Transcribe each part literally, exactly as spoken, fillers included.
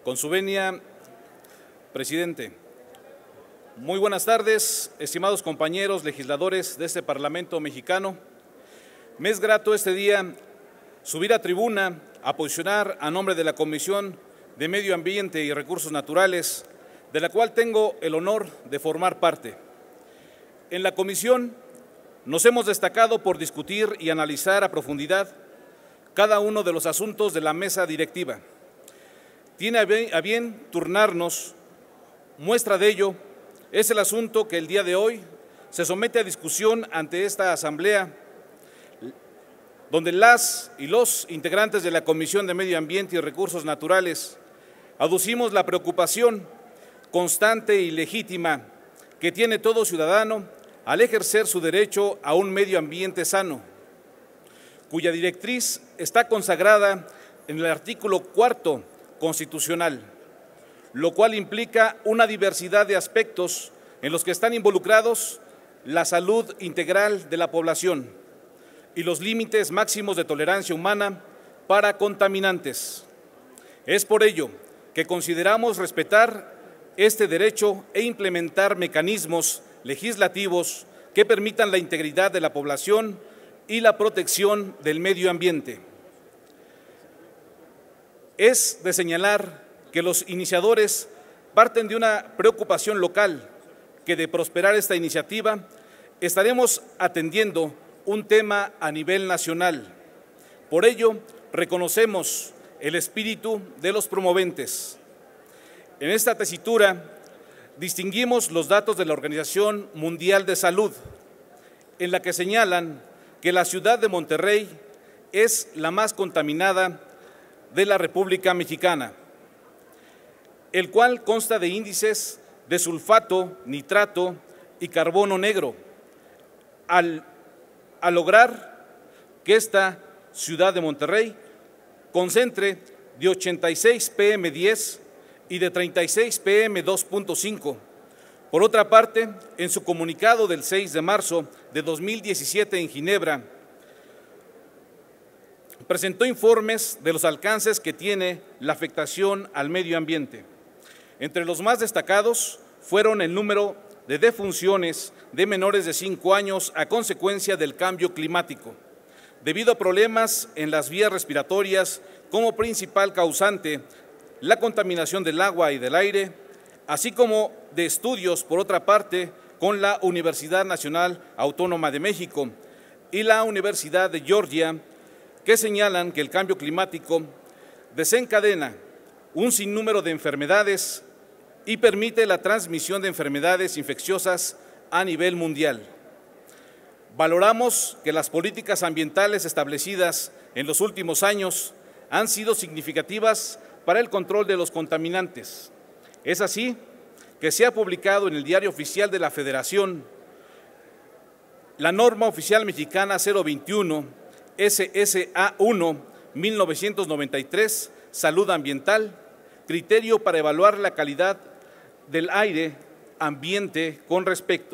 Con su venia, presidente. Muy buenas tardes, estimados compañeros legisladores de este Parlamento mexicano. Me es grato este día subir a tribuna a posicionar a nombre de la Comisión de Medio Ambiente y Recursos Naturales, de la cual tengo el honor de formar parte. En la comisión nos hemos destacado por discutir y analizar a profundidad cada uno de los asuntos de la mesa directiva. Tiene a bien turnarnos. Muestra de ello es el asunto que el día de hoy se somete a discusión ante esta asamblea, donde las y los integrantes de la Comisión de Medio Ambiente y Recursos Naturales aducimos la preocupación constante y legítima que tiene todo ciudadano al ejercer su derecho a un medio ambiente sano, cuya directriz está consagrada en el artículo cuarto constitucional, lo cual implica una diversidad de aspectos en los que están involucrados la salud integral de la población y los límites máximos de tolerancia humana para contaminantes. Es por ello que consideramos respetar este derecho e implementar mecanismos legislativos que permitan la integridad de la población y la protección del medio ambiente. Es de señalar que los iniciadores parten de una preocupación local, que de prosperar esta iniciativa estaremos atendiendo un tema a nivel nacional. Por ello, reconocemos el espíritu de los promoventes. En esta tesitura distinguimos los datos de la Organización Mundial de Salud, en la que señalan que la ciudad de Monterrey es la más contaminada de la República Mexicana, el cual consta de índices de sulfato, nitrato y carbono negro, al, al lograr que esta ciudad de Monterrey concentre de ochenta y seis P M diez y de treinta y seis P M dos punto cinco. Por otra parte, en su comunicado del seis de marzo de dos mil diecisiete en Ginebra, presentó informes de los alcances que tiene la afectación al medio ambiente. Entre los más destacados fueron el número de defunciones de menores de cinco años a consecuencia del cambio climático, debido a problemas en las vías respiratorias como principal causante, la contaminación del agua y del aire, así como de estudios, por otra parte, con la Universidad Nacional Autónoma de México y la Universidad de Georgia, que señalan que el cambio climático desencadena un sinnúmero de enfermedades y permite la transmisión de enfermedades infecciosas a nivel mundial. Valoramos que las políticas ambientales establecidas en los últimos años han sido significativas para el control de los contaminantes. Es así que se ha publicado en el Diario Oficial de la Federación la norma oficial mexicana cero veintiuno S S A uno mil novecientos noventa y tres, Salud Ambiental, criterio para evaluar la calidad del aire ambiente con respecto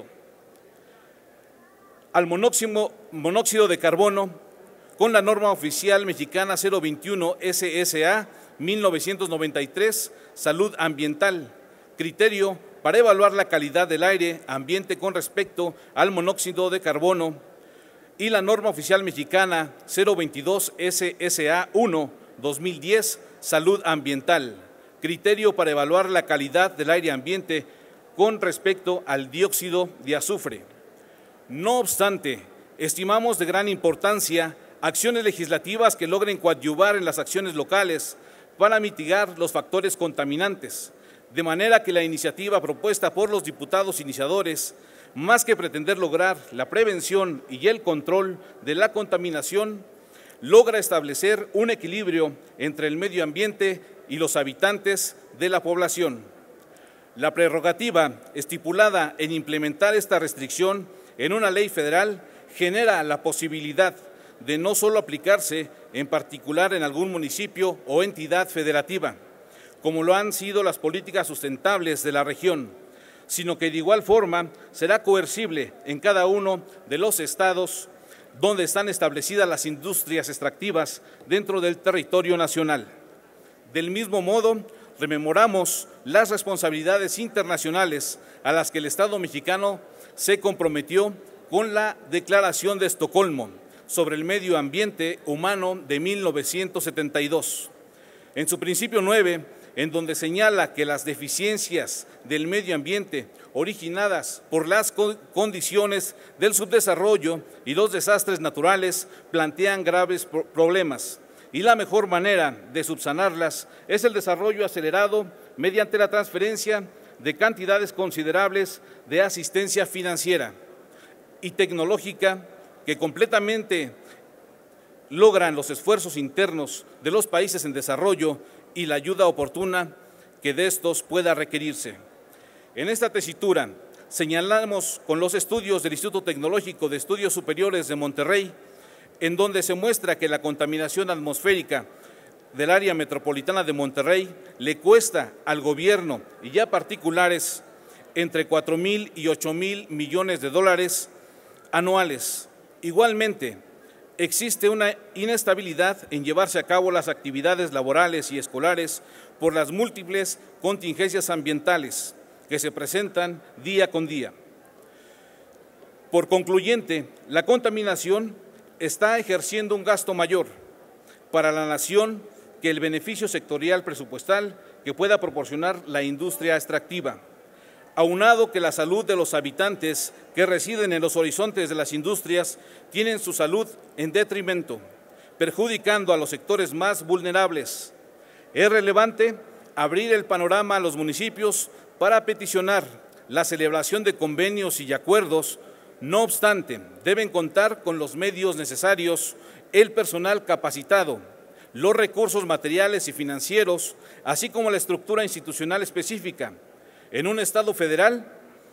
al monóxido, monóxido de carbono, con la norma oficial mexicana cero veintiuno S S A mil novecientos noventa y tres, Salud Ambiental, criterio para evaluar la calidad del aire ambiente con respecto al monóxido de carbono, y la norma oficial mexicana cero veintidós S S A uno dos mil diez, Salud Ambiental, criterio para evaluar la calidad del aire ambiente con respecto al dióxido de azufre. No obstante, estimamos de gran importancia acciones legislativas que logren coadyuvar en las acciones locales para mitigar los factores contaminantes, de manera que la iniciativa propuesta por los diputados iniciadores, más que pretender lograr la prevención y el control de la contaminación, logra establecer un equilibrio entre el medio ambiente y los habitantes de la población. La prerrogativa estipulada en implementar esta restricción en una ley federal genera la posibilidad de no solo aplicarse en particular en algún municipio o entidad federativa, como lo han sido las políticas sustentables de la región, sino que de igual forma será coercible en cada uno de los estados donde están establecidas las industrias extractivas dentro del territorio nacional. Del mismo modo, rememoramos las responsabilidades internacionales a las que el Estado mexicano se comprometió con la Declaración de Estocolmo sobre el Medio Ambiente Humano de mil novecientos setenta y dos. En su principio nueve, en donde señala que las deficiencias del medio ambiente originadas por las condiciones del subdesarrollo y los desastres naturales plantean graves problemas, y la mejor manera de subsanarlas es el desarrollo acelerado mediante la transferencia de cantidades considerables de asistencia financiera y tecnológica que completamente logran los esfuerzos internos de los países en desarrollo y la ayuda oportuna que de estos pueda requerirse. En esta tesitura señalamos con los estudios del Instituto Tecnológico de Estudios Superiores de Monterrey, en donde se muestra que la contaminación atmosférica del área metropolitana de Monterrey le cuesta al gobierno y ya particulares entre cuatro mil y ocho mil millones de dólares anuales. Igualmente, existe una inestabilidad en llevarse a cabo las actividades laborales y escolares por las múltiples contingencias ambientales que se presentan día con día. Por concluyente, la contaminación está ejerciendo un gasto mayor para la nación que el beneficio sectorial presupuestal que pueda proporcionar la industria extractiva. Aunado que la salud de los habitantes que residen en los horizontes de las industrias tienen su salud en detrimento, perjudicando a los sectores más vulnerables. Es relevante abrir el panorama a los municipios para peticionar la celebración de convenios y acuerdos. No obstante, deben contar con los medios necesarios, el personal capacitado, los recursos materiales y financieros, así como la estructura institucional específica. En un Estado federal,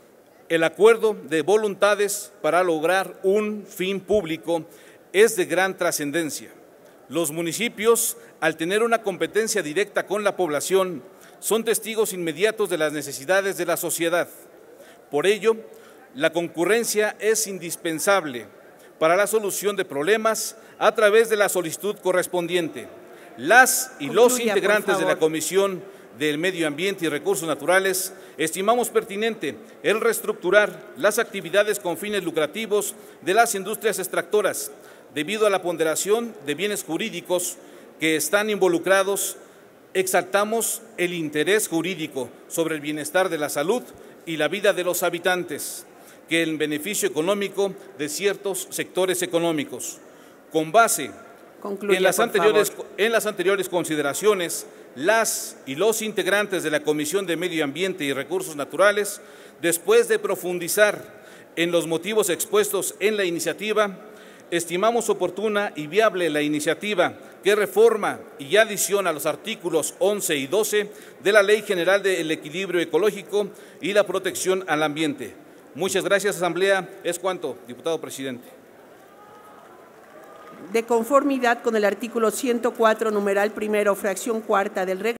el acuerdo de voluntades para lograr un fin público es de gran trascendencia. Los municipios, al tener una competencia directa con la población, son testigos inmediatos de las necesidades de la sociedad. Por ello, la concurrencia es indispensable para la solución de problemas a través de la solicitud correspondiente. Las y Concluya, los integrantes de la Comisión del Medio Ambiente y Recursos Naturales estimamos pertinente el reestructurar las actividades con fines lucrativos de las industrias extractoras, debido a la ponderación de bienes jurídicos que están involucrados. Exaltamos el interés jurídico sobre el bienestar de la salud y la vida de los habitantes, que el beneficio económico de ciertos sectores económicos. Con base Concluya, en, las anteriores, en las anteriores consideraciones, las y los integrantes de la Comisión de Medio Ambiente y Recursos Naturales, después de profundizar en los motivos expuestos en la iniciativa, estimamos oportuna y viable la iniciativa que reforma y adiciona los artículos once y doce de la Ley General del Equilibrio Ecológico y la Protección al Ambiente. Muchas gracias, Asamblea. Es cuanto, diputado presidente. De conformidad con el artículo ciento cuatro, numeral primero, fracción cuarta del reglamento,